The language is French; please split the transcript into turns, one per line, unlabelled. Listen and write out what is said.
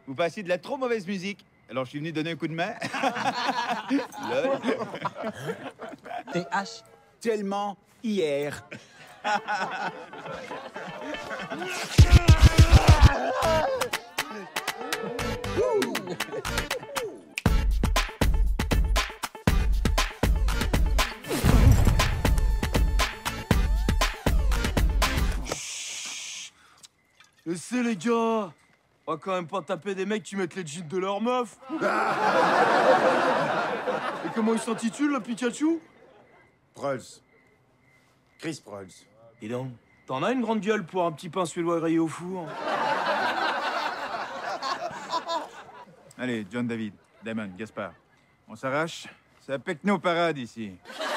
vous passiez de la trop mauvaise musique. Alors je suis venu donner un coup de main. Lol.
TH.
Tellement hier.
Laissez les gars. On va quand même pas taper des mecs qui mettent les jeans de leur meuf. Et comment il s'intitule, le Pikachu?
Prolls. Chris Prolls.
Dis donc, t'en as une grande gueule pour un petit pain suédois grillé au four.
Allez, John David, Damon, Gaspard. On s'arrache. C'est la Pecno-parade ici.